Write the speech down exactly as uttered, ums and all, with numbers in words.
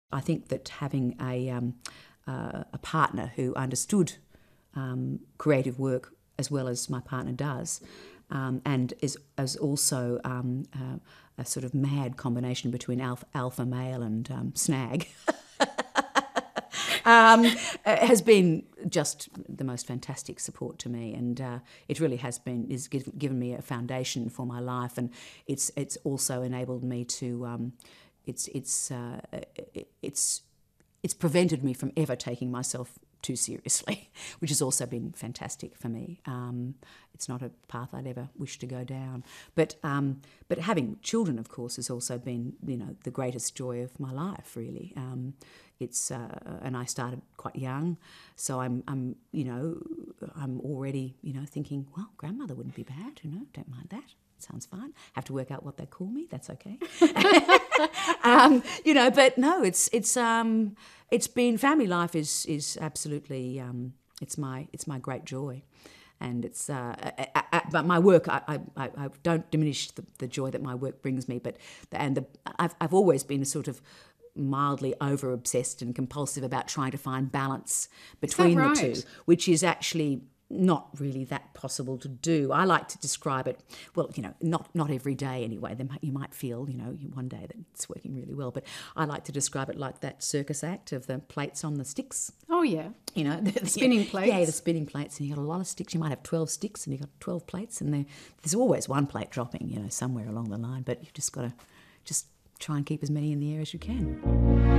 I think that having a, um, uh, a partner who understood um, creative work as well as my partner does, um, and is, is also um, uh, a sort of mad combination between alpha, alpha male and um, snag, um, has been just the most fantastic support to me, and uh, it really has been is give, given me a foundation for my life, and it's it's also enabled me to um, it's it's uh, it's it's prevented me from ever taking myself too seriously, which has also been fantastic for me. Um, it's not a path I'd ever wish to go down. But um, but having children, of course, has also been, you know, the greatest joy of my life, really. Um, it's uh, and I started quite young, so I'm I'm you know I'm already you know thinking, well, grandmother wouldn't be bad, you know, don't mind that. Sounds fine. Have to work out what they call me. That's okay. um, you know, but no, it's it's um, it's been family life is is absolutely um, it's my it's my great joy, and it's uh, I, I, I, but my work I, I, I don't diminish the, the joy that my work brings me, but the, and the I've I've always been a sort of mildly over obsessed and compulsive about trying to find balance between right? the two, which is actually not really that possible to do. I like to describe it, well, you know, not not every day anyway. Then you might feel, you know, one day that it's working really well, but I like to describe it like that circus act of the plates on the sticks. Oh, yeah. You know, the spinning plates. Yeah, the spinning plates, and you've got a lot of sticks. You might have twelve sticks and you've got twelve plates, and there's always one plate dropping, you know, somewhere along the line, but you've just got to just try and keep as many in the air as you can.